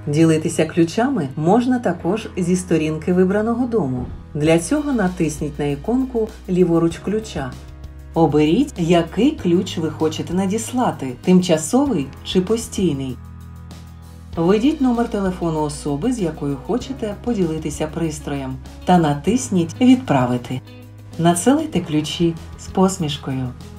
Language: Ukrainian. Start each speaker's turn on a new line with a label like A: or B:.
A: Ділитися ключами можна також зі сторінки вибраного дому. Для цього натисніть на іконку ліворуч ключа. Оберіть, який ключ ви хочете надіслати – тимчасовий чи постійний. Введіть номер телефону особи, з якою хочете поділитися пристроєм, та натисніть «Відправити». Надсилайте ключі з посмішкою.